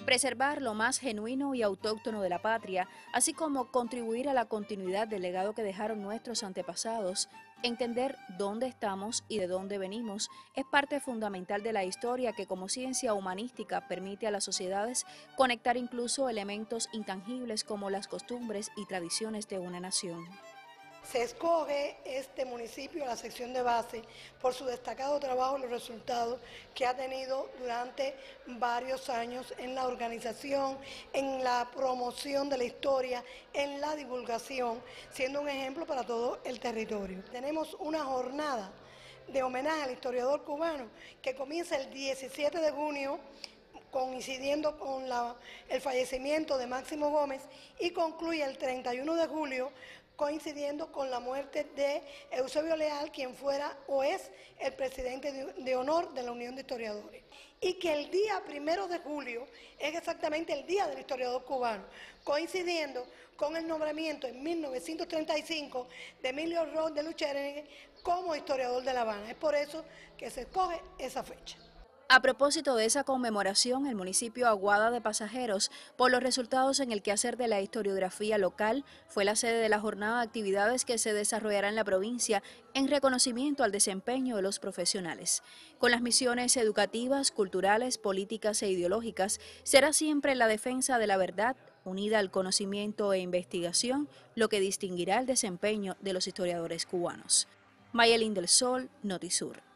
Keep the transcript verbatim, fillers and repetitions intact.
preservar lo más genuino y autóctono de la patria, así como contribuir a la continuidad del legado que dejaron nuestros antepasados. Entender dónde estamos y de dónde venimos es parte fundamental de la historia que como ciencia humanística permite a las sociedades conectar incluso elementos intangibles como las costumbres y tradiciones de una nación. Se escoge este municipio, la sección de base, por su destacado trabajo y los resultados que ha tenido durante varios años en la organización, en la promoción de la historia, en la divulgación, siendo un ejemplo para todo el territorio. Tenemos una jornada de homenaje al historiador cubano que comienza el diecisiete de junio, coincidiendo con la, el fallecimiento de Máximo Gómez, y concluye el treinta y uno de julio, coincidiendo con la muerte de Eusebio Leal, quien fuera o es el presidente de, de honor de la Unión de Historiadores. Y que el día primero de julio es exactamente el día del historiador cubano, coincidiendo con el nombramiento en mil novecientos treinta y cinco de Emilio Roth de Luchernigge como historiador de La Habana. Es por eso que se escoge esa fecha. A propósito de esa conmemoración, el municipio Aguada de Pasajeros, por los resultados en el quehacer de la historiografía local, fue la sede de la jornada de actividades que se desarrollará en la provincia en reconocimiento al desempeño de los profesionales. Con las misiones educativas, culturales, políticas e ideológicas, será siempre la defensa de la verdad, unida al conocimiento e investigación, lo que distinguirá el desempeño de los historiadores cubanos. Mayelín del Sol, Notisur.